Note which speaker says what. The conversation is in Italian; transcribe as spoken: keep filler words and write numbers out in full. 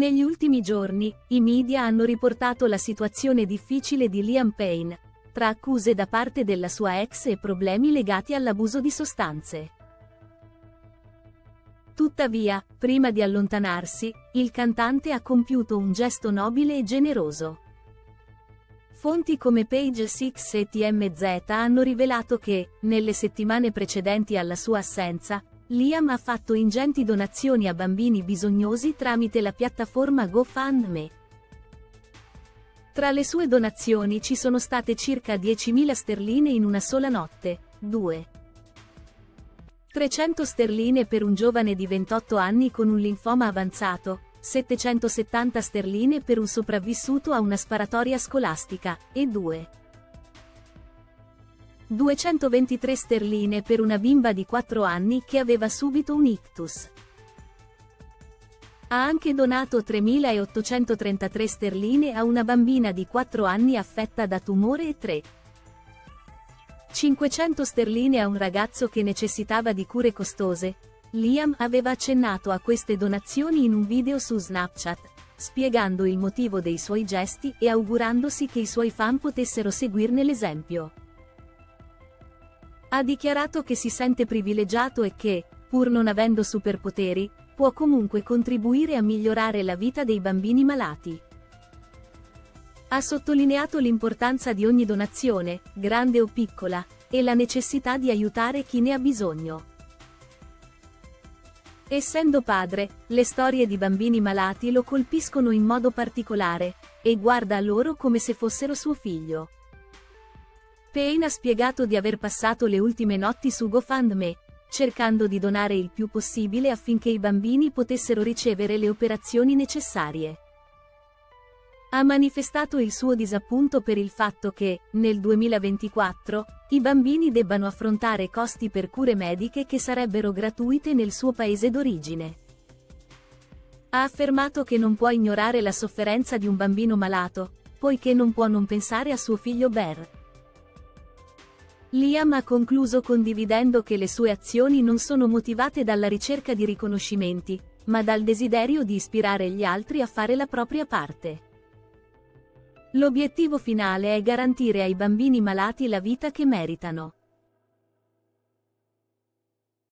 Speaker 1: Negli ultimi giorni, i media hanno riportato la situazione difficile di Liam Payne, tra accuse da parte della sua ex e problemi legati all'abuso di sostanze. Tuttavia, prima di allontanarsi, il cantante ha compiuto un gesto nobile e generoso. Fonti come Page Six e T M Z hanno rivelato che, nelle settimane precedenti alla sua assenza, Liam ha fatto ingenti donazioni a bambini bisognosi tramite la piattaforma GoFundMe. Tra le sue donazioni ci sono state circa diecimila sterline in una sola notte, due. trecento sterline per un giovane di ventotto anni con un linfoma avanzato, settecentosettanta sterline per un sopravvissuto a una sparatoria scolastica, e due. duecentoventitré sterline per una bimba di quattro anni che aveva subito un ictus. Ha anche donato tremilaottocentotrentatré sterline a una bambina di quattro anni affetta da tumore e tre. cinquecento sterline a un ragazzo che necessitava di cure costose. Liam aveva accennato a queste donazioni in un video su Snapchat, spiegando il motivo dei suoi gesti e augurandosi che i suoi fan potessero seguirne l'esempio. Ha dichiarato che si sente privilegiato e che, pur non avendo superpoteri, può comunque contribuire a migliorare la vita dei bambini malati. Ha sottolineato l'importanza di ogni donazione, grande o piccola, e la necessità di aiutare chi ne ha bisogno. Essendo padre, le storie di bambini malati lo colpiscono in modo particolare, e guarda a loro come se fossero suo figlio. Payne ha spiegato di aver passato le ultime notti su GoFundMe, cercando di donare il più possibile affinché i bambini potessero ricevere le operazioni necessarie. Ha manifestato il suo disappunto per il fatto che, nel duemilaventiquattro, i bambini debbano affrontare costi per cure mediche che sarebbero gratuite nel suo paese d'origine. Ha affermato che non può ignorare la sofferenza di un bambino malato, poiché non può non pensare a suo figlio Bear. Liam ha concluso condividendo che le sue azioni non sono motivate dalla ricerca di riconoscimenti, ma dal desiderio di ispirare gli altri a fare la propria parte. L'obiettivo finale è garantire ai bambini malati la vita che meritano.